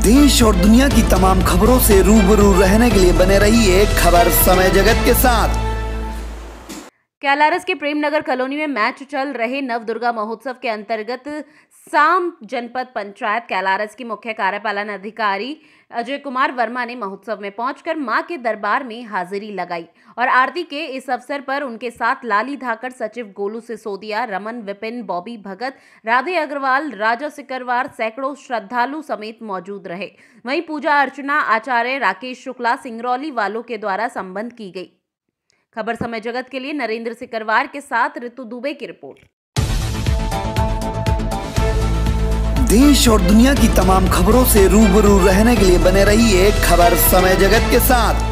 देश और दुनिया की तमाम खबरों से रूबरू रहने के लिए बने रहिए खबर समय जगत के साथ। कैलारस के प्रेमनगर कॉलोनी में मैच चल रहे नवदुर्गा महोत्सव के अंतर्गत साम जनपद पंचायत कैलारस की मुख्य कार्यपालन अधिकारी अजय कुमार वर्मा ने महोत्सव में पहुंचकर मां के दरबार में हाजिरी लगाई और आरती के इस अवसर पर उनके साथ लाली धाकड़, सचिव गोलू सिसोदिया, रमन विपिन, बॉबी भगत, राधे अग्रवाल, राजा सिकरवार, सैकड़ों श्रद्धालु समेत मौजूद रहे। वहीं पूजा अर्चना आचार्य राकेश शुक्ला सिंगरौली वालों के द्वारा संपन्न की गई। खबर समय जगत के लिए नरेंद्र सिकरवार के साथ ऋतु दुबे की रिपोर्ट। देश और दुनिया की तमाम खबरों से रूबरू रहने के लिए बने रहिए खबर समय जगत के साथ।